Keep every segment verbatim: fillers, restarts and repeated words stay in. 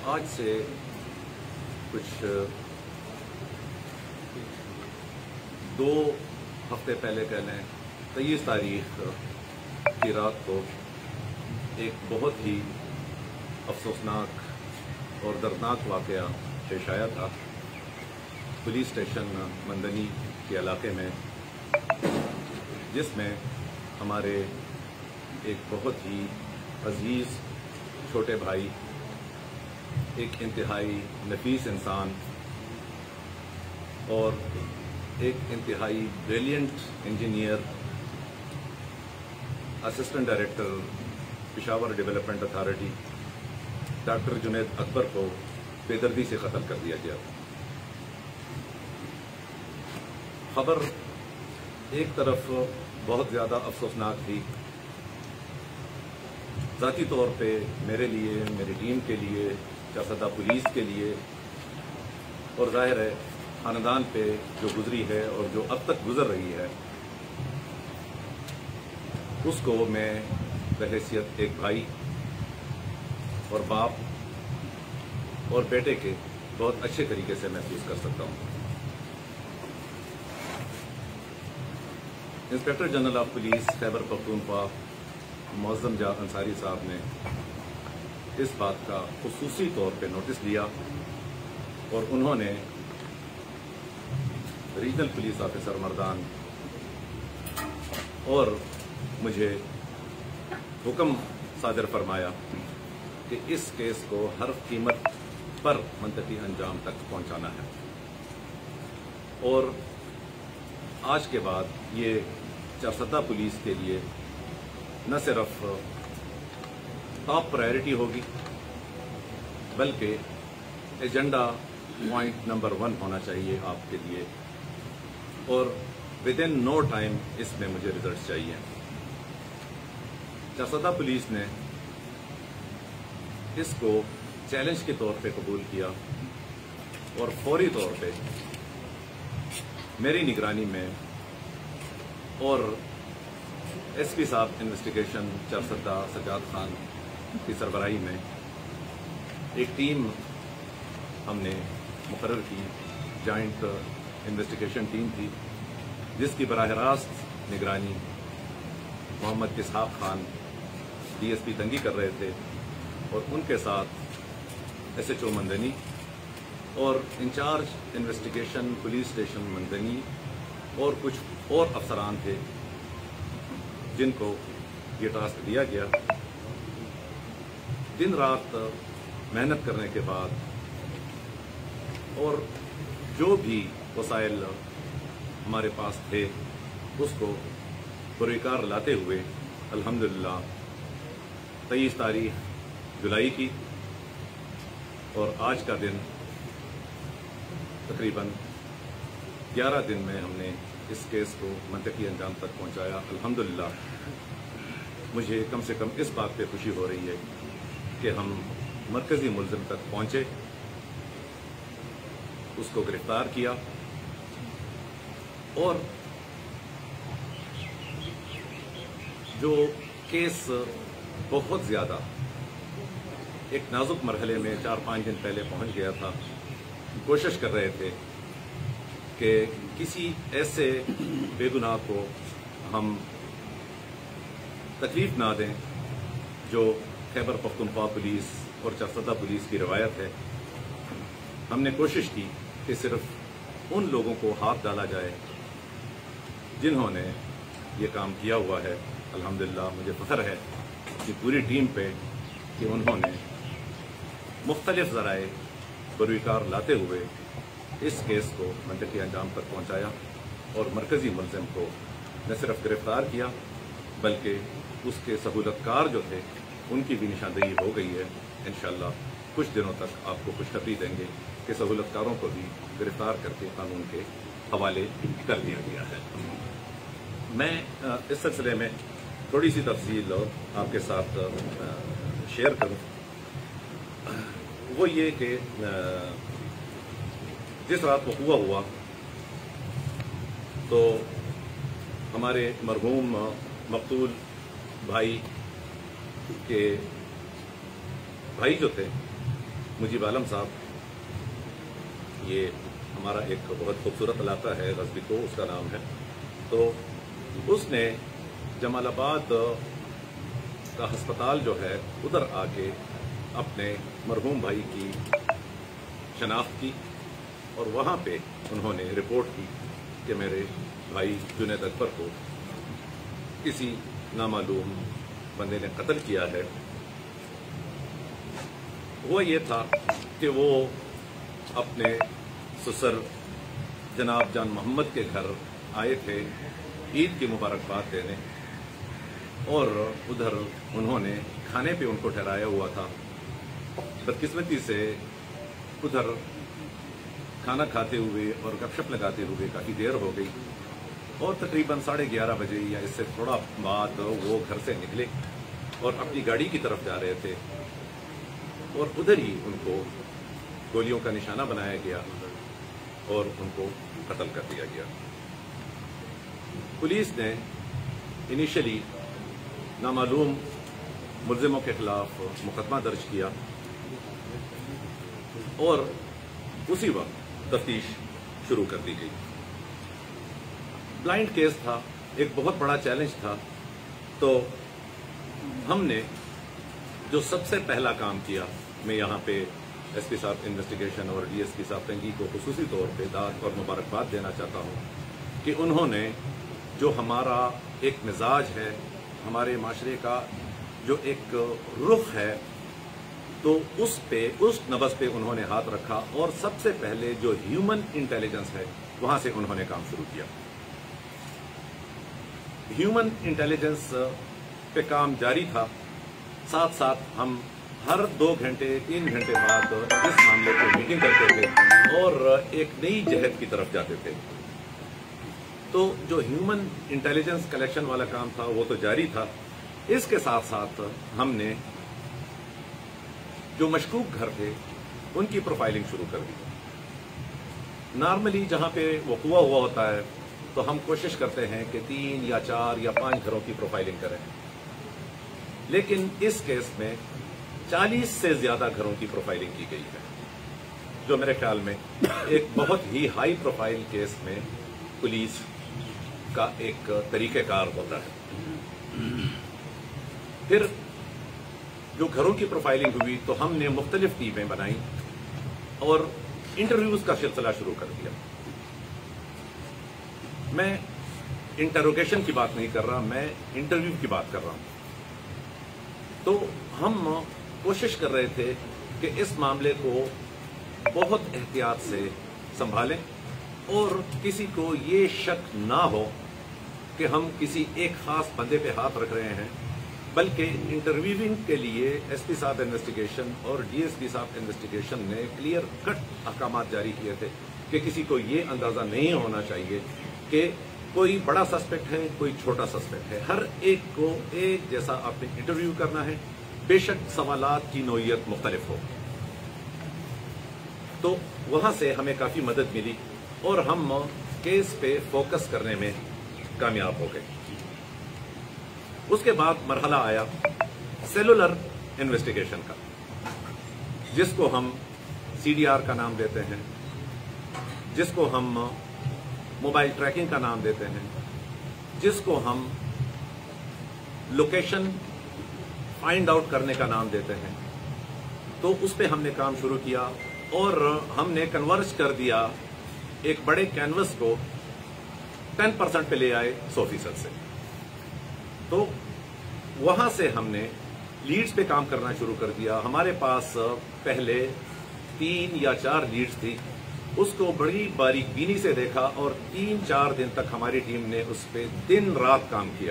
आज से कुछ दो हफ्ते पहले कह लें तेईस तारीख की रात को एक बहुत ही अफसोसनाक और दर्दनाक वाक़या पेश आया था पुलिस स्टेशन मंदनी के इलाके में, जिसमें हमारे एक बहुत ही अजीज छोटे भाई, एक इंतहाई नफीस इंसान और एक इंतहाई brilliant engineer, assistant director Peshawar development authority doctor Junaid Akbar को बेदर्दी से कत्ल कर दिया गया। खबर एक तरफ बहुत ज़्यादा अफसोसनाक थी, ज़ाती तौर पे मेरे लिए, मेरी टीम के लिए, चारसदा पुलिस के लिए, और जाहिर है खानदान पे जो गुजरी है और जो अब तक गुजर रही है, उसको मैं बहैसियत एक भाई और बाप और बेटे के बहुत अच्छे तरीके से महसूस कर सकता हूँ। Inspector general of police Khyber Pakhtunkhwa Muazzam Jah Ansari साहब ने इस बात का खुसूसी तौर पे नोटिस लिया और उन्होंने रीजनल पुलिस ऑफिसर मर्दान और मुझे हुक्म सादर फरमाया कि इस केस को हर कीमत पर मंतकी अंजाम तक पहुंचाना है। और आज के बाद ये चारसदा पुलिस के लिए न सिर्फ टॉप प्रायोरिटी होगी, बल्कि एजेंडा पॉइंट नंबर वन होना चाहिए आपके लिए, और विद इन नो टाइम इसमें मुझे रिजल्ट चाहिए। चारसदा पुलिस ने इसको चैलेंज के तौर पे कबूल किया और फौरी तौर पे मेरी निगरानी में और एसपी साहब इन्वेस्टिगेशन चारसदा सजाद खान की सरबराही में एक टीम हमने मुकर्रर की, जॉइंट इन्वेस्टिगेशन टीम थी, जिसकी बराह रास्त निगरानी मोहम्मद इसहाक खान डीएसपी तंगी कर रहे थे, और उनके साथ एसएचओ मंदनी और incharge investigation police station Mandani और कुछ और अफसरान थे जिनको ये टास्क दिया गया। दिन रात मेहनत करने के बाद और जो भी वसाइल हमारे पास थे उसको पुरकार लाते हुए अल्हम्दुलिल्लाह तेईस तारीख जुलाई की और आज का दिन तकरीबन ग्यारह दिन में हमने इस केस को मंतकी अंजाम तक पहुंचाया। अल्हम्दुलिल्लाह मुझे कम से कम इस बात पे खुशी हो रही है कि हम मरकजी मुलजिम तक पहुंचे, उसको गिरफ्तार किया और जो केस बहुत ज्यादा एक नाजुक मरहले में चार पांच दिन पहले पहुंच गया था, कोशिश कर रहे थे कि किसी ऐसे बेगुनाह को हम तकलीफ ना दें जो खैबर पख्तूनख्वा पुलिस और चारसदा पुलिस की रवायत है। हमने कोशिश की कि सिर्फ उन लोगों को हाथ डाला जाए जिन्होंने ये काम किया हुआ है। अल्हम्दुलिल्लाह मुझे फख्र है कि पूरी टीम पे कि उन्होंने मुख्तलिफ ज़राए बरूकार लाते हुए इस केस को मंतकी अंजाम तक पहुंचाया और मरकजी मुलजिम को न सिर्फ गिरफ्तार किया बल्कि उसके सहूलतकार जो थे उनकी भी निशानदेही हो गई है। इंशाअल्लाह कुछ दिनों तक आपको खुशखबरी देंगे कि सहूलतकारों को भी गिरफ्तार करके कानून के हवाले कर दिया गया है। मैं इस सिलसिले में थोड़ी सी तफसील आपके साथ शेयर करूं, वो ये कि जिस रात वो हुआ हुआ तो हमारे मरहूम मकतूल भाई के भाई जो थे मुजीब आलम साहब, ये हमारा एक बहुत खूबसूरत इलाका है गजबी को उसका नाम है, तो उसने जमालाबाद का अस्पताल जो है उधर आके अपने मरहूम भाई की शनाख्त की और वहाँ पे उन्होंने रिपोर्ट की कि मेरे भाई जुनैद अकबर को किसी नामालूम बंदे ने कत्ल किया है। वो ये था कि वो अपने ससुर जनाब जान मोहम्मद के घर आए थे ईद की मुबारकबाद देने, और उधर उन्होंने खाने पे उनको ठहराया हुआ था। बदकिस्मती से उधर खाना खाते हुए और गपशप लगाते हुए काफ़ी देर हो गई और तकरीबन साढ़े ग्यारह बजे या इससे थोड़ा बाद वो घर से निकले और अपनी गाड़ी की तरफ जा रहे थे और उधर ही उनको गोलियों का निशाना बनाया गया और उनको कत्ल कर दिया गया। पुलिस ने इनिशियली नामालूम मुलजिमों के खिलाफ मुकदमा दर्ज किया और उसी वक्त तफ्तीश शुरू कर दी गई। ब्लाइंड केस था, एक बहुत बड़ा चैलेंज था, तो हमने जो सबसे पहला काम किया, मैं यहाँ पे एसपी साहब इन्वेस्टिगेशन और डीएसपी साहब तंगी को खुसूसी तौर पे दाद और मुबारकबाद देना चाहता हूँ कि उन्होंने जो हमारा एक मिजाज है, हमारे माशरे का जो एक रुख है, तो उस पे उस नब्ज़ पे उन्होंने हाथ रखा और सबसे पहले जो ह्यूमन इंटेलिजेंस है वहां से उन्होंने काम शुरू किया। ह्यूमन इंटेलिजेंस पे काम जारी था, साथ साथ हम हर दो घंटे तीन घंटे बाद इस मामले पे मीटिंग करते थे और एक नई जहद की तरफ जाते थे। तो जो ह्यूमन इंटेलिजेंस कलेक्शन वाला काम था वो तो जारी था, इसके साथ साथ हमने जो मशकूक घर थे उनकी प्रोफाइलिंग शुरू कर दी। नॉर्मली जहां पे वक़ुआ हुआ होता है तो हम कोशिश करते हैं कि तीन या चार या पांच घरों की प्रोफाइलिंग करें, लेकिन इस केस में चालीस से ज्यादा घरों की प्रोफाइलिंग की गई है, जो मेरे ख्याल में एक बहुत ही हाई प्रोफाइल केस में पुलिस का एक तरीक़ेकार होता है। फिर जो घरों की प्रोफाइलिंग हुई तो हमने मुख्तलिफ टीमें बनाई और इंटरव्यूज का सिलसिला शुरू कर दिया। मैं इंटरोगेशन की बात नहीं कर रहा, मैं इंटरव्यू की बात कर रहा हूं। तो हम कोशिश कर रहे थे कि इस मामले को बहुत एहतियात से संभालें और किसी को ये शक ना हो कि हम किसी एक खास बंदे पे हाथ रख रहे हैं, बल्कि इंटरव्यूइंग के लिए एसपी साहब इन्वेस्टिगेशन और डीएसपी साहब इन्वेस्टिगेशन ने क्लियर कट अहकामात जारी किए थे कि किसी को ये अंदाजा नहीं होना चाहिए कि कोई बड़ा सस्पेक्ट है, कोई छोटा सस्पेक्ट है। हर एक को एक जैसा आपने इंटरव्यू करना है, बेशक सवालात की नोयत मुख्तलिफ हो। तो वहां से हमें काफी मदद मिली और हम केस पे फोकस करने में कामयाब हो गए। उसके बाद मरहला आया सेलुलर इन्वेस्टिगेशन का, जिसको हम सीडीआर का नाम देते हैं, जिसको हम मोबाइल ट्रैकिंग का नाम देते हैं, जिसको हम लोकेशन फाइंड आउट करने का नाम देते हैं। तो उस पे हमने काम शुरू किया और हमने कन्वर्ज कर दिया एक बड़े कैनवस को टेन परसेंट पे ले आए सौ फीसद से। तो वहां से हमने लीड्स पे काम करना शुरू कर दिया। हमारे पास पहले तीन या चार लीड्स थी, उसको बड़ी बारीकबीनी से देखा और तीन चार दिन तक हमारी टीम ने उस पे दिन रात काम किया।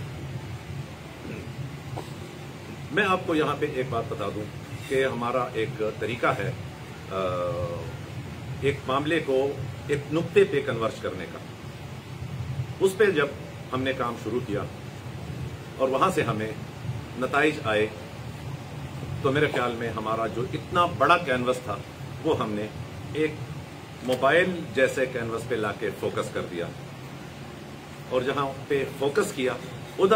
मैं आपको यहां पे एक बात बता दूं कि हमारा एक तरीका है एक मामले को एक नुक्ते पे कन्वर्ज करने का। उस पे जब हमने काम शुरू किया और वहां से हमें नताइज आए, तो मेरे ख्याल में हमारा जो इतना बड़ा कैनवस था वो हमने एक मोबाइल जैसे कैनवस पे लाके फोकस कर दिया और जहां पे फोकस किया उधर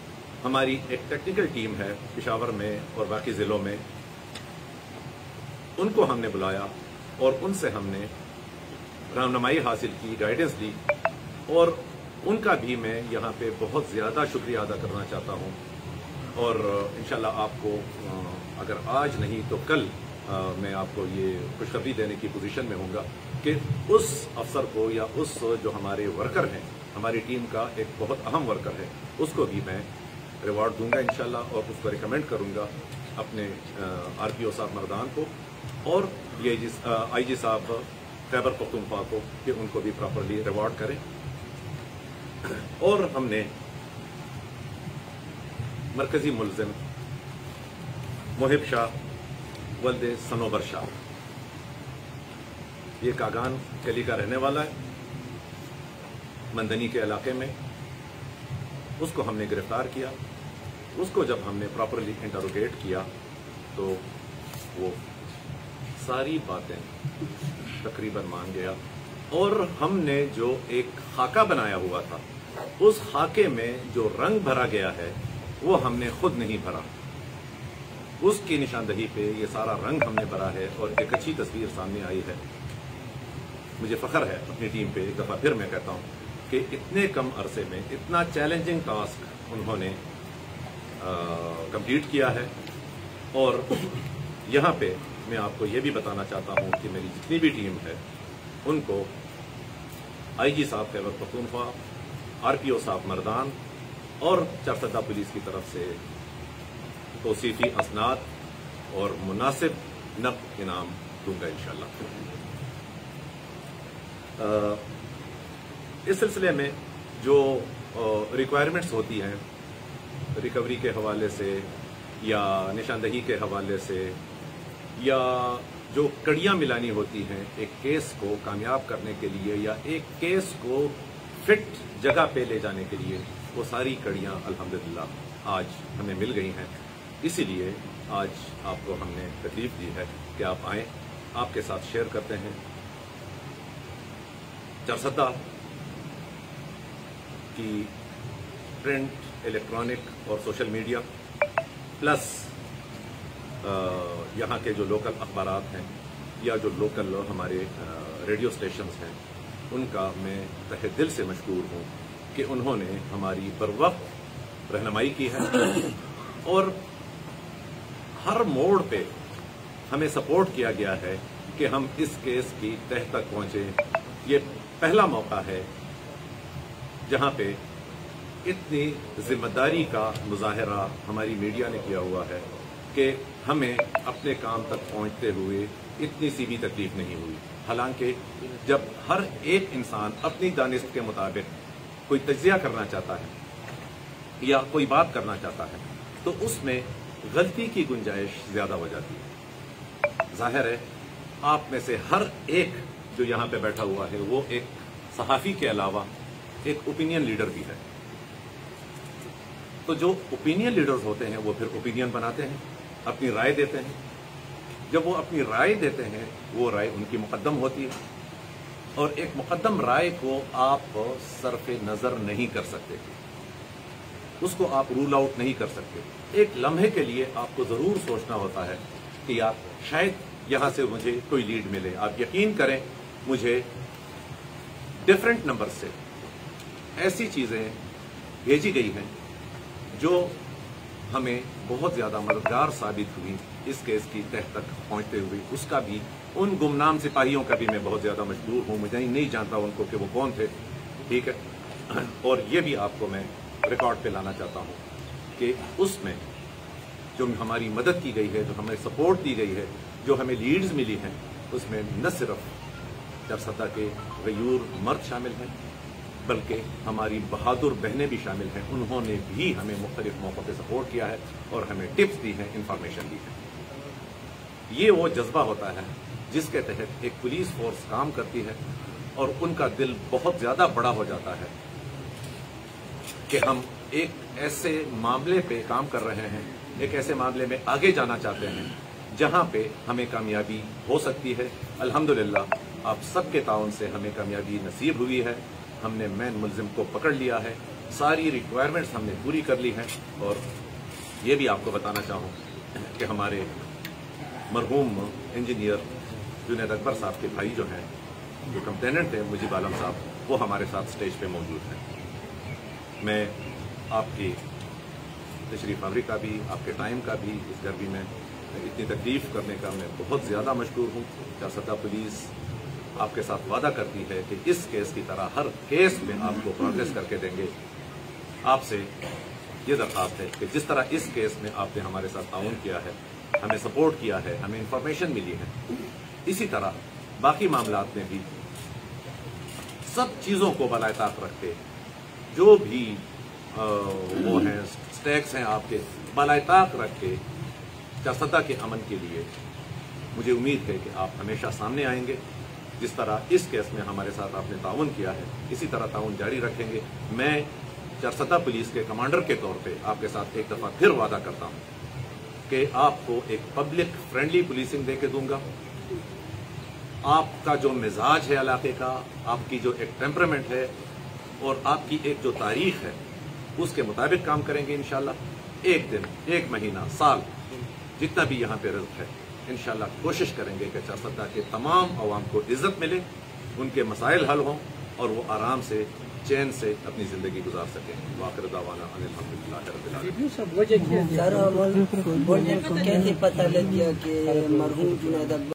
हमारी एक टेक्निकल टीम है पेशावर में और बाकी जिलों में, ان کو ہم نے بلایا اور ان سے ہم نے رہنمائی حاصل کی، گائیڈنس لی، اور ان کا بھی میں یہاں پہ بہت زیادہ شکریہ ادا کرنا چاہتا ہوں. اور انشاءاللہ آپ کو اگر آج نہیں تو کل میں آپ کو یہ خوشخبری دینے کی پوزیشن میں ہوں گا کہ اس افسر کو یا اس جو ہمارے ورکر ہیں، ہماری ٹیم کا ایک بہت اہم ورکر ہے، اس کو بھی میں ریوارڈ دوں گا انشاءاللہ، اور اس کو ریکمینڈ کروں گا اپنے آر پی او صاحب مردان کو اور ڈی آئی جی آئی جی صاحب خیبر پختونخوا کو کہ ان کو بھی پراپرلی ریوارڈ کریں. اور ہم نے مرکزی ملزم محب شاہ ولد سنوبر شاہ، یہ کاگان کلی کا رہنے والا ہے، مندنی کے علاقے میں، اس کو ہم نے گرفتار کیا. اس کو جب ہم نے پراپرلی انٹروگیٹ کیا تو وہ ساری باتیں تقریباً مان گیا، اور ہم نے جو ایک خاکہ بنایا ہوا تھا اس خاکے میں جو رنگ بھرا گیا ہے وہ ہم نے خود نہیں بھرا، اس کی نشاندہی پہ یہ سارا رنگ ہم نے بھرا ہے اور ایک اچھی تصویر سامنے آئی ہے. مجھے فخر ہے اپنی ٹیم پہ، ایک دفعہ پھر میں کہتا ہوں کہ اتنے کم عرصے میں اتنا چیلنجنگ ٹاسک انہوں نے کمپلیٹ کیا ہے. اور یہاں پہ میں آپ کو یہ بھی بتانا چاہتا ہوں کہ میری جتنی بھی ٹیم ہے ان کو آئی جی صاحب خیبر پختونخوا، آر پی او صاحب مردان اور چارسدہ پولیس کی طرف سے توصیفی اسناد اور مناسب نقد انعام دوں گا انشاءاللہ. اس سلسلے میں جو ریکوائرمنٹس ہوتی ہیں ریکوری کے حوالے سے یا نشاندہی کے حوالے سے یا جو کڑیاں ملانی ہوتی ہیں ایک کیس کو کامیاب کرنے کے لیے یا ایک کیس کو فٹ جگہ پہ لے جانے کے لیے، وہ ساری کڑیاں الحمدللہ آج ہمیں مل گئی ہیں. اسی لیے آج آپ کو ہم نے تکلیف دی ہے کہ آپ آئیں، آپ کے ساتھ شیئر کرتے ہیں چارسدہ کی پرنٹ، الیکٹرانک اور سوشل میڈیا پلس یہاں کے جو لوکل اخبارات ہیں یا جو لوکل ہمارے ریڈیو اسٹیشنز ہیں، ان کا میں تہہ دل سے مشکور ہوں کہ انہوں نے ہماری بروقت رہنمائی کی ہے اور ہر موڑ پہ ہمیں سپورٹ کیا گیا ہے کہ ہم اس کیس کی تہہ تک پہنچیں. یہ پہلا موقع ہے جہاں پہ اتنی ذمہ داری کا مظاہرہ ہماری میڈیا نے کیا ہوا ہے کہ ہمیں اپنے کام تک پہنچتے ہوئے اتنی سی بھی تکلیف نہیں ہوئی. حالانکہ جب ہر ایک انسان اپنی دانست کے مطابق کوئی تجزیہ کرنا چاہتا ہے یا کوئی بات کرنا چاہتا ہے تو اس میں غلطی کی گنجائش زیادہ ہو جاتی ہے. ظاہر ہے آپ میں سے ہر ایک جو یہاں پہ بیٹھا ہوا ہے وہ ایک صحافی کے علاوہ ایک اوپینین لیڈر بھی ہے. تو جو اوپینین لیڈرز ہوتے ہیں وہ پھر اوپینین بناتے ہیں، اپنی رائے دیتے ہیں. جب وہ اپنی رائے دیتے ہیں وہ رائے ان کی مقدم ہوتی ہے، اور ایک مقدم رائے کو آپ صرف نظر نہیں کر سکتے، اس کو آپ رول آؤٹ نہیں کر سکتے. ایک لمحے کے لیے آپ کو ضرور سوچنا ہوتا ہے کہ آپ شاید یہاں سے مجھے کوئی لیڈ ملے. آپ یقین کریں مجھے ڈفرینٹ نمبر سے ایسی چیزیں بھیجی گئی ہیں جو ہمیں بہت زیادہ مددگار ثابت ہوئی اس کیس کی تہہ تک پہنچتے ہوئے. اس کا بھی ان گمنام سپاہیوں کا بھی میں بہت زیادہ مشکور ہوں. مجھے نہیں جانتا ان کو کہ وہ کون تھے، ٹھیک ہے. اور یہ بھی آپ کو میں ریکارڈ پہ لانا چاہتا ہوں کہ اس میں جو ہماری مدد کی گئی ہے، جو ہمیں سپورٹ دی گئی ہے، جو ہمیں لیڈز ملی ہیں، اس میں نہ صرف چارسدہ کے غیور مرد شامل ہیں بلکہ ہماری بہادر بہنیں بھی شامل ہیں. انہوں نے بھی ہمیں مختلف موقعوں پہ سپورٹ کیا ہے اور ہمیں ٹپس دی ہیں، انفارمیشن دی ہے. یہ وہ جذبہ ہوتا ہے جس کے تحت ایک پولیس فورس کام کرتی ہے اور ان کا دل بہت زیادہ بڑا ہو جاتا ہے کہ ہم ایک ایسے معاملے پہ کام کر رہے ہیں، ایک ایسے معاملے میں آگے جانا چاہتے ہیں جہاں پہ ہمیں کامیابی ہو سکتی ہے. الحمدللہ آپ سب کے تعاون سے ہمیں کامیابی نصیب ہوئی ہے. ہم نے مین ملزم کو پکڑ لیا ہے، ساری ریکوائرمنٹس ہم نے پوری کر لی ہیں. اور یہ بھی آپ کو بتانا چاہوں کہ ہمارے मरहूम इंजीनियर जुनैद अकबर साहब के भाई जो हैं, जो कंप्लेनेंट हैं मुजीब आलम साहब, वो हमारे साथ स्टेज पे मौजूद हैं। मैं आपकी तशरीफ आवरी का भी, आपके टाइम का भी, इस गर्मी में इतनी तकलीफ करने का मैं बहुत ज़्यादा मशकूर हूँ। चारसदा पुलिस आपके साथ वादा करती है कि इस केस की तरह हर केस में आपको प्रोग्रेस करके देंगे। आपसे ये दरख्वास्त है कि जिस तरह इस केस में आपने हमारे साथ ताउन किया है, हमें सपोर्ट किया है, हमें इंफॉर्मेशन मिली है, इसी तरह बाकी मामलात में भी सब चीज़ों को बलाए ताक रखते, जो भी आ, वो हैं स्टैक्स हैं आपके, बलाए ताक रख के चारसदा के अमन के लिए मुझे उम्मीद है कि आप हमेशा सामने आएंगे। जिस तरह इस केस में हमारे साथ आपने ताउन किया है, इसी तरह ताउन जारी रखेंगे। मैं चारसदा पुलिस के कमांडर के तौर पे आपके साथ एक दफ़ा फिर वादा करता हूं कि आपको एक पब्लिक फ्रेंडली पुलिसिंग दे के दूंगा। आपका जो मिजाज है इलाके का, आपकी जो एक टेम्परामेंट है और आपकी एक जो तारीख है, उसके मुताबिक काम करेंगे इंशाल्लाह। एक दिन, एक महीना, साल, जितना भी यहाँ पे रिज़्क़ है, इंशाल्लाह कोशिश करेंगे कि चारसदा के तमाम अवाम को इज्जत मिले, उनके मसाइल हल हों और वो आराम से, चैन से अपनी जिंदगी गुजार सकें। वाक़िर दावाना अल्हम्दुलिल्लाह रब्बिल आलमीन। सर, कैसे पता लग गया कि मरहूम जुनैद अकबर